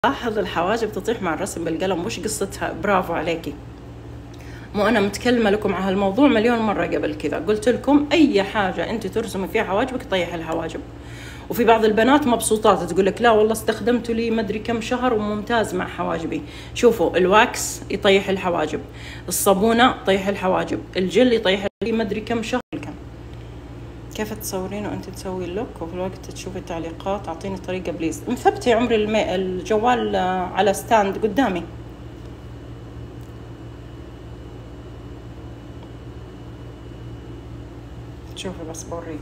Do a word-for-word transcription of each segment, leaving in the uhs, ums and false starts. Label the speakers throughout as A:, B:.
A: لاحظ الحواجب تطيح مع الرسم بالقلم، وش قصتها؟ برافو عليكي. مو أنا متكلمة لكم عن هالموضوع مليون مرة قبل كذا، قلت لكم أي حاجة أنت ترسمي فيها حواجبك طيح الحواجب. وفي بعض البنات مبسوطات تقول لك لا والله استخدمته لي مدري كم شهر وممتاز مع حواجبي. شوفوا، الواكس يطيح الحواجب، الصابونة تطيح الحواجب، الجل يطيح لي مدري كم شهر. كم كيف تصورين وانت تسوي اللوك وفي الوقت تشوفي التعليقات؟ اعطيني طريقة بليز. مثبتي عمري المي... الجوال على ستاند قدامي. شوفي بس بوريك،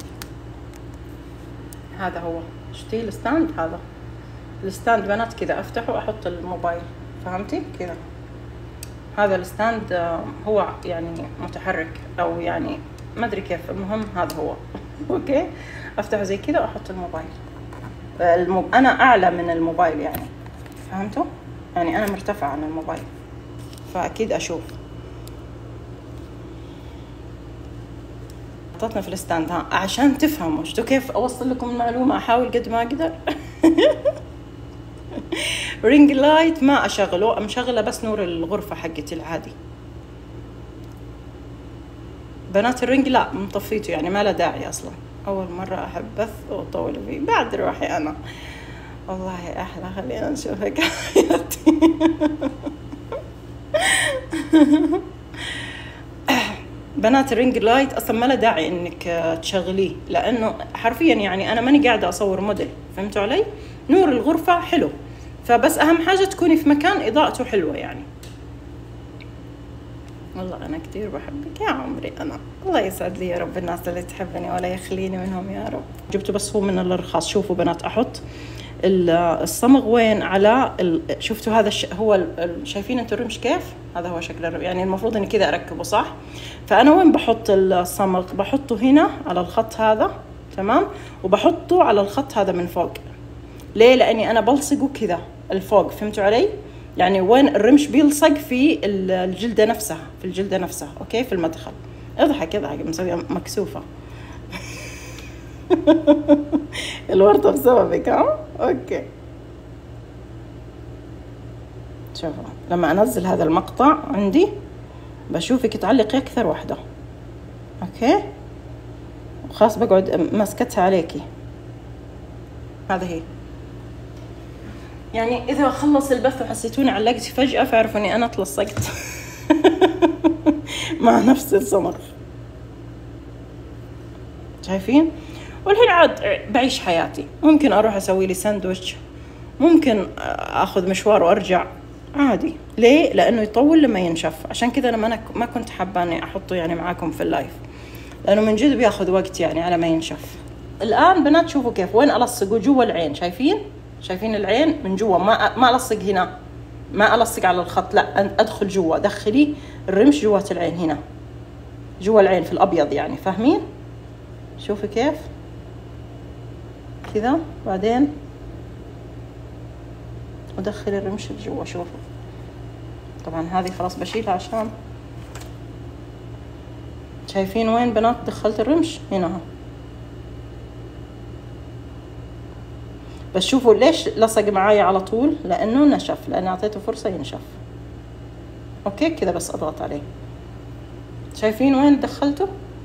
A: هذا هو. شتي الستاند؟ هذا الستاند بنات كذا افتحه واحط الموبايل، فهمتي كذا؟ هذا الستاند هو يعني متحرك او يعني ما ادري كيف، المهم هذا هو. اوكي، افتحه زي كذا واحط الموبايل. المو... انا اعلى من الموبايل يعني، فهمتوا؟ يعني انا مرتفعه عن الموبايل، فاكيد اشوف. حطيتنا في الستاند ها عشان تفهموا شتو كيف اوصل لكم المعلومه، احاول قد ما اقدر. رينج لايت ما اشغله، مشغله بس نور الغرفه حقتي العادي. بنات الرينج لا مطفيته، يعني ما له داعي اصلا. اول مره احب بث واطول فيه بعد روحي انا. والله احلى، خلينا نشوفك حياتي. بنات الرينج لايت اصلا ما له داعي انك تشغليه، لانه حرفيا يعني انا ماني قاعده اصور موديل، فهمتوا علي؟ نور الغرفه حلو، فبس اهم حاجه تكوني في مكان اضاءته حلوه يعني. والله انا كثير بحبك يا عمري انا، الله يسعد لي يا رب الناس اللي تحبني ولا يخليني منهم يا رب. جبته بس هو من الرخاص. شوفوا بنات، احط الصمغ وين؟ على ال... شفتوا هذا الش... هو ال... شايفين انتوا الرمش كيف؟ هذا هو شكل الرمش، يعني المفروض اني كذا اركبه صح؟ فانا وين بحط الصمغ؟ بحطه هنا على الخط هذا، تمام؟ وبحطه على الخط هذا من فوق. ليه؟ لاني انا بلصقه كذا الفوق، فهمتوا علي؟ يعني وين الرمش بيلصق في الجلده نفسها، في الجلده نفسها، اوكي؟ في المدخل. اضحك اضحك، مسويه مكسوفه. الورطه بسببك ها؟ اوكي. شوفوا لما انزل هذا المقطع عندي بشوفك تعلقي اكثر واحده، اوكي؟ خلاص بقعد ماسكتها عليكي. هذا هي. يعني اذا خلص البث وحسيتوني علقت فجأة فاعرفوا اني انا تلصقت. مع نفس الصمغ، شايفين؟ والحين عاد بعيش حياتي. ممكن اروح اسوي لي ساندويتش، ممكن اخذ مشوار وارجع عادي. ليه؟ لانه يطول لما ينشف. عشان كذا انا ما ما كنت حابه اني احطه يعني معاكم في اللايف، لانه من جد بياخذ وقت يعني على ما ينشف. الان بنات شوفوا كيف، وين الصقه؟ جوا العين، شايفين؟ شايفين العين من جوا؟ ما ما الصق هنا، ما الصق على الخط، لا ادخل جوا، دخلي الرمش جوات العين هنا، جوا العين في الابيض يعني، فاهمين؟ شوفي كيف كذا، بعدين ادخل الرمش جوا. شوفوا طبعا هذه خلاص بشيلها عشان شايفين وين بنات دخلت الرمش؟ هنا. بس شوفوا ليش لصق معايا على طول؟ لانه نشف، لان اعطيته فرصه ينشف. اوكي كذا بس اضغط عليه. شايفين وين دخلته؟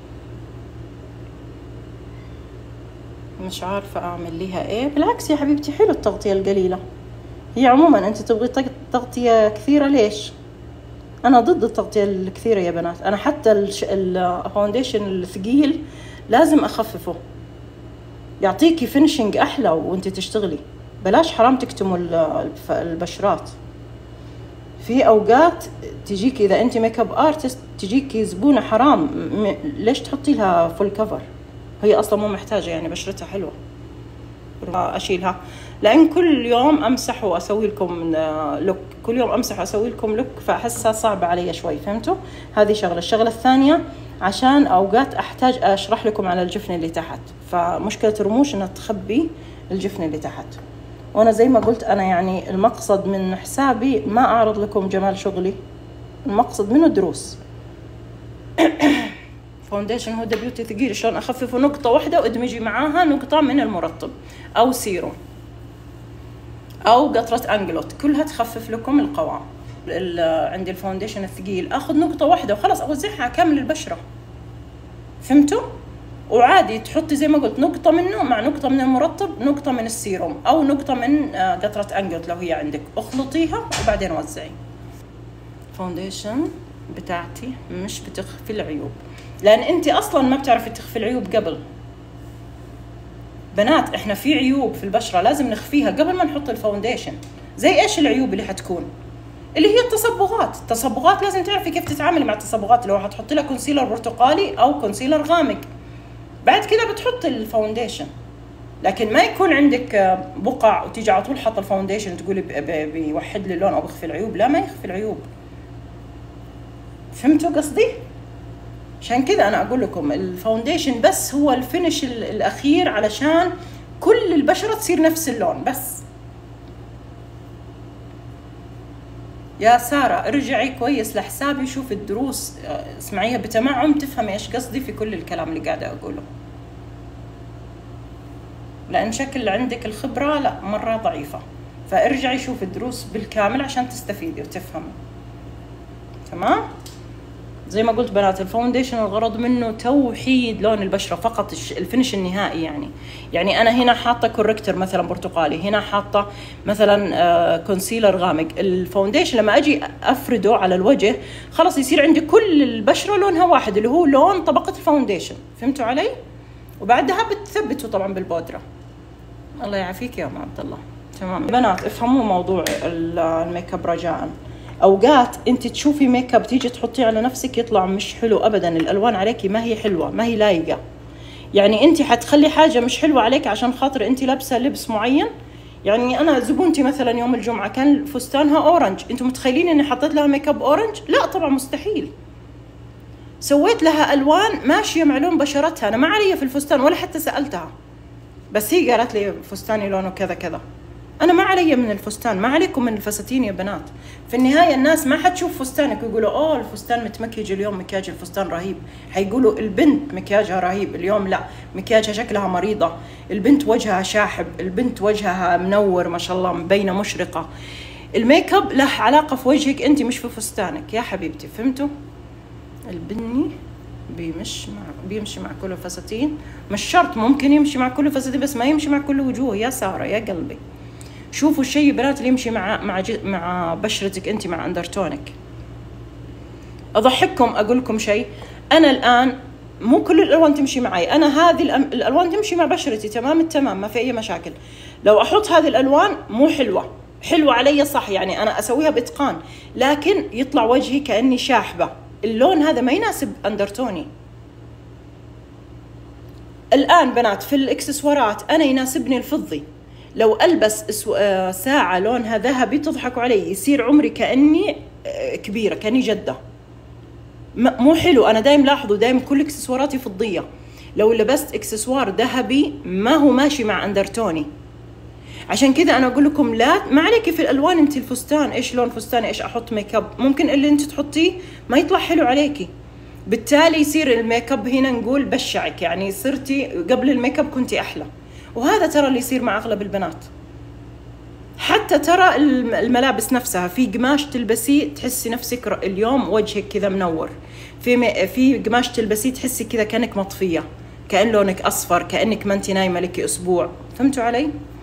A: مش عارفه اعمل ليها ايه. بالعكس يا حبيبتي حلو التغطيه القليله. هي عموما انت تبغي تغطيه كثيره، ليش؟ انا ضد التغطيه الكثيره يا بنات. انا حتى الفاونديشن الثقيل لازم اخففه، يعطيكي فينشنج احلى وانت تشتغلي. بلاش حرام تكتموا البشرات. في اوقات تجيكي اذا انت ميك اب ارتست تجيكي زبونه حرام، ليش تحطي لها فول كفر؟ هي اصلا مو محتاجه، يعني بشرتها حلوه. اشيلها لان كل يوم امسح واسوي لكم لوك، كل يوم امسح واسوي لكم لوك، فاحسها صعبه علي شوي، فهمتوا؟ هذه شغله. الشغله الثانيه عشان اوقات احتاج اشرح لكم على الجفن اللي تحت، فمشكله الرموش انها تخبي الجفن اللي تحت. وانا زي ما قلت انا يعني المقصد من حسابي ما اعرض لكم جمال شغلي، المقصد منه دروس. فاونديشن هدى بيوتي ثقيل، شلون اخففه؟ نقطه واحده وادمجي معاها نقطه من المرطب او سيروم او قطره انجلوت، كلها تخفف لكم القوام. عندي الفاونديشن الثقيل اخذ نقطه واحده وخلاص اوزعها كامل البشره، فهمتوا؟ وعادي تحطي زي ما قلت نقطه منه مع نقطه من المرطب، نقطه من السيروم، او نقطه من قطره انجلوت لو هي عندك، اخلطيها وبعدين وزعي. فاونديشن بتاعتي مش بتخفي العيوب، لان انت اصلا ما بتعرفي تخفي العيوب قبل. بنات احنا في عيوب في البشره لازم نخفيها قبل ما نحط الفاونديشن. زي ايش العيوب اللي حتكون؟ اللي هي التصبغات. التصبغات لازم تعرفي كيف تتعاملي مع التصبغات، لو هتحطي لها كونسيلر برتقالي او كونسيلر غامق، بعد كده بتحطي الفاونديشن. لكن ما يكون عندك بقع وتيجي على طول حاطه الفاونديشن تقولي بيوحد لي اللون او بيخفي العيوب. لا، ما يخفي العيوب. فهمتوا قصدي؟ عشان كده انا اقول لكم الفاونديشن بس هو الفينش الاخير علشان كل البشره تصير نفس اللون بس. يا ساره ارجعي كويس لحسابي، شوفي الدروس، اسمعيها بتمعن تفهمي ايش قصدي في كل الكلام اللي قاعده اقوله، لان شكل عندك الخبره لا مره ضعيفه. فارجعي شوفي الدروس بالكامل عشان تستفيدي وتفهمي. تمام؟ زي ما قلت بنات الفاونديشن الغرض منه توحيد لون البشره فقط، الفينش النهائي. يعني يعني انا هنا حاطه كوركتر مثلا برتقالي، هنا حاطه مثلا آه كونسيلر غامق. الفاونديشن لما اجي افرده على الوجه خلاص يصير عندي كل البشره لونها واحد اللي هو لون طبقه الفاونديشن. فهمتوا علي؟ وبعدها بتثبتوا طبعا بالبودره. الله يعافيك يا ام عبد الله. تمام بنات افهموا موضوع الميك اب رجاء. اوقات انت تشوفي ميك اب تيجي تحطيه على نفسك يطلع مش حلو ابدا، الالوان عليكي ما هي حلوه، ما هي لايقه. يعني انت حتخلي حاجه مش حلوه عليك عشان خاطر انت لابسه لبس معين. يعني انا زبونتي مثلا يوم الجمعه كان فستانها اورنج، انتم متخيلين اني حطيت لها ميك اب اورنج؟ لا طبعا مستحيل. سويت لها الوان ماشيه مع لون بشرتها، انا ما علي في الفستان ولا حتى سالتها، بس هي قالت لي فستاني لونه كذا كذا. أنا ما علي من الفستان، ما عليكم من الفساتين يا بنات. في النهاية الناس ما حتشوف فستانك ويقولوا أوه الفستان متمكيج اليوم، مكياج الفستان رهيب. حيقولوا البنت مكياجها رهيب اليوم، لا مكياجها شكلها مريضة، البنت وجهها شاحب، البنت وجهها منور ما شاء الله مبينة مشرقة. الميك اب له علاقة في وجهك أنت مش في فستانك يا حبيبتي. فهمتوا؟ البني بيمشي مع بيمشي مع كل الفساتين، مش شرط، ممكن يمشي مع كل الفساتين بس ما يمشي مع كل وجوه يا سارة يا قلبي. شوفوا الشيء بنات اللي يمشي مع مع مع بشرتك انت، مع اندرتونك. اضحككم اقول لكم شيء، انا الان مو كل الالوان تمشي معي، انا هذه الالوان تمشي مع بشرتي تمام التمام، ما في اي مشاكل. لو احط هذه الالوان مو حلوه، حلوه علي صح، يعني انا اسويها باتقان، لكن يطلع وجهي كاني شاحبه، اللون هذا ما يناسب اندرتوني. الان بنات في الاكسسوارات انا يناسبني الفضي، لو البس ساعه لونها ذهبي تضحكوا علي، يصير عمري كاني كبيره كاني جده، مو حلو. انا دايم لاحظوا دايم كل اكسسواراتي فضيه، لو لبست اكسسوار ذهبي ما هو ماشي مع اندرتوني. عشان كذا انا اقول لكم لا، ما عليكي في الالوان انت الفستان ايش لون فستاني ايش احط ميك اب، ممكن اللي انت تحطيه ما يطلع حلو عليكي، بالتالي يصير الميك اب هنا نقول بشعك، يعني صرتي قبل الميك اب كنتي احلى. وهذا ترى اللي يصير مع اغلب البنات. حتى ترى الملابس نفسها، في قماش تلبسيه تحسي نفسك اليوم وجهك كذا منور، في في قماش تلبسيه تحسي كذا كانك مطفيه، كأن لونك اصفر، كأنك ما انت نايمه لك اسبوع. فهمتوا علي؟